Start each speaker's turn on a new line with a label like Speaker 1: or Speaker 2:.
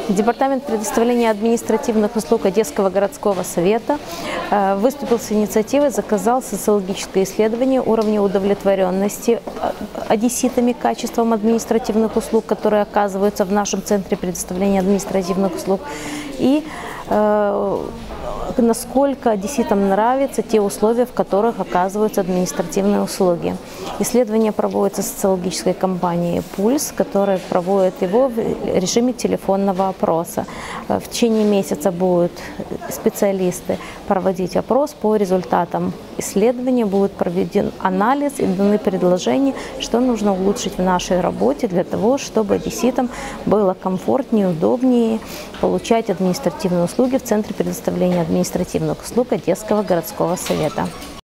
Speaker 1: Департамент предоставления административных услуг Одесского городского совета выступил с инициативой, заказал социологическое исследование уровня удовлетворенности одесситами качеством административных услуг, которые оказываются в нашем центре предоставления административных услуг, и насколько одесситам нравятся те условия, в которых оказываются административные услуги. Исследование проводится социологической компанией «Пульс», которая проводит его в режиме телефонного опроса. В течение месяца будут специалисты проводить опрос. По результатам исследования будет проведен анализ и даны предложения, что нужно улучшить в нашей работе для того, чтобы одесситам было комфортнее, удобнее получать административные услуги в Центре предоставления административных услуг Одесского городского совета.